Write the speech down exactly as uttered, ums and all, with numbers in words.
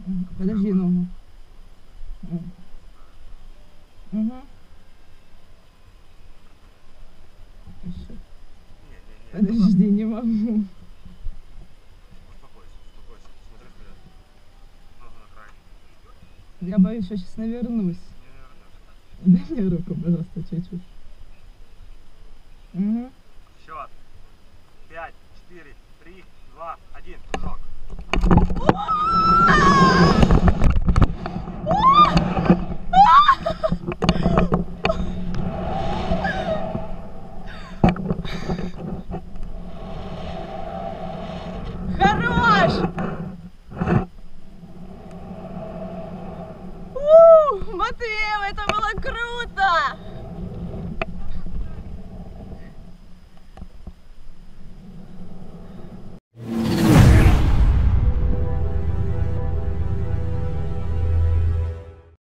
Подожди ногу. Угу. Еще. Подожди, не могу. Успокойся, успокойся. Смотри вперед. Ногу на край. Я боюсь, что сейчас навернусь. Не навернешься. Дай мне руку, пожалуйста, чуть-чуть. Угу. Счет. Пять, четыре, три, два, один. Прыжок.